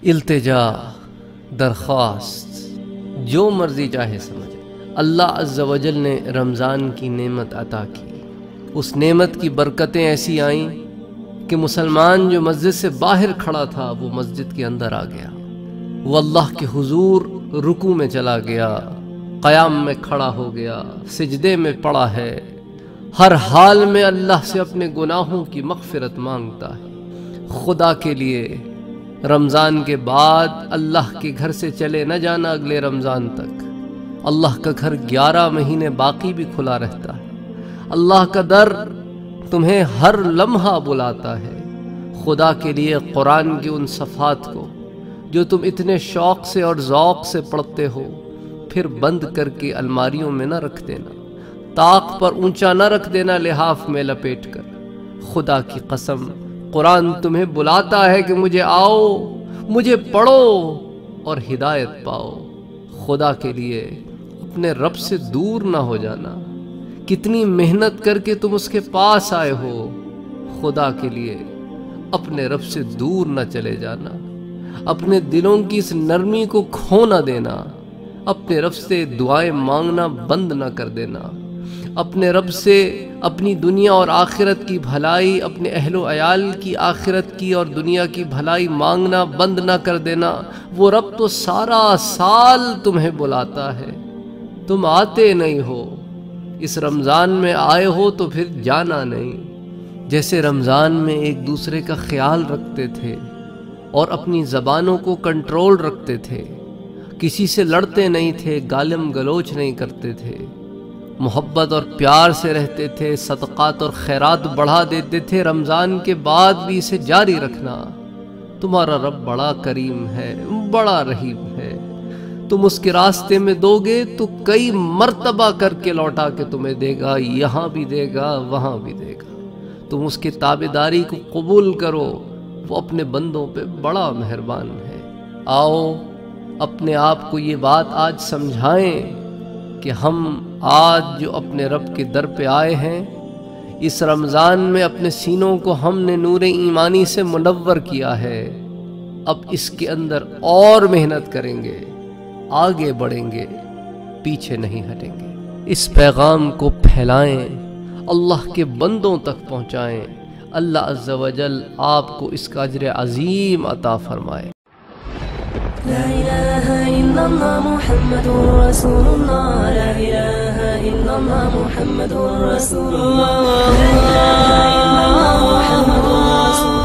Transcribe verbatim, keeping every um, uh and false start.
التجا، درخواست، جو مرضی چاہے سمجھے، اللہ عز و جل نے رمضان کی نعمت عطا کی۔ اس نعمت کی برکتیں ایسی آئیں کہ مسلمان جو مسجد سے باہر کھڑا تھا وہ مسجد کے اندر آ گیا، وہ اللہ کے حضور رکوع میں چلا گیا، قیام میں کھڑا ہو گیا، سجدے میں پڑا ہے، ہر حال میں اللہ سے اپنے گناہوں کی مغفرت مانگتا ہے۔ خدا کے لیے رمضان کے بعد اللہ کے گھر سے چلے نہ جانا اگلے رمضان تک۔ اللہ کا گھر گیارہ مہینے باقی بھی کھلا رہتا ہے۔ اللہ کا در تمہیں ہر لمحہ بلاتا ہے۔ خدا کے لیے قرآن کی ان صفحات کو جو تم اتنے شوق سے اور ذوق سے پڑھتے ہو، پھر بند کر کے الماریوں میں نہ رکھ دینا، طاق پر اونچا نہ رکھ دینا لحاف میں لپیٹ کر۔ خدا کی قسم قرآن تمہیں بلاتا ہے کہ مجھے آؤ، مجھے پڑھو اور ہدایت پاؤ۔ خدا کے لیے اپنے رب سے دور نہ ہو جانا۔ کتنی محنت کر کے تم اس کے پاس آئے ہو، خدا کے لیے اپنے رب سے دور نہ چلے جانا۔ اپنے دلوں کی اس نرمی کو کھو نہ دینا۔ اپنے رب سے دعائیں مانگنا بند نہ کر دینا۔ اپنے رب سے اپنی دنیا اور آخرت کی بھلائی، اپنے اہل و عیال کی آخرت کی اور دنیا کی بھلائی مانگنا بند نہ کر دینا۔ وہ رب تو سارا سال تمہیں بلاتا ہے، تم آتے نہیں ہو۔ اس رمضان میں آئے ہو تو پھر جانا نہیں۔ جیسے رمضان میں ایک دوسرے کا خیال رکھتے تھے اور اپنی زبانوں کو کنٹرول رکھتے تھے، کسی سے لڑتے نہیں تھے، گالم گلوچ نہیں کرتے تھے، محبت اور پیار سے رہتے تھے، صدقات اور خیرات بڑھا دیتے تھے، رمضان کے بعد بھی اسے جاری رکھنا۔ تمہارا رب بڑا کریم ہے، بڑا رحیم ہے۔ تم اس کے راستے میں دو گے تو کئی مرتبہ کر کے لوٹا کے تمہیں دے گا، یہاں بھی دے گا، وہاں بھی دے گا۔ تم اس کی تابعداری کو قبول کرو، وہ اپنے بندوں پہ بڑا مہربان ہے۔ آؤ اپنے آپ کو یہ بات آج سمجھائیں کہ ہم آج جو اپنے رب کے در پہ آئے ہیں، اس رمضان میں اپنے سینوں کو ہم نے نور ایمانی سے منور کیا ہے۔ اب اس کے اندر اور محنت کریں گے، آگے بڑھیں گے، پیچھے نہیں ہٹیں گے۔ اس پیغام کو پھیلائیں، اللہ کے بندوں تک پہنچائیں۔ اللہ عز و جل آپ کو اس کا اجر عظیم عطا فرمائے۔ لا إله إلا الله محمد رسول الله، لا إله إلا الله محمد رسول الله، لا إله إلا الله محمد رسول الله۔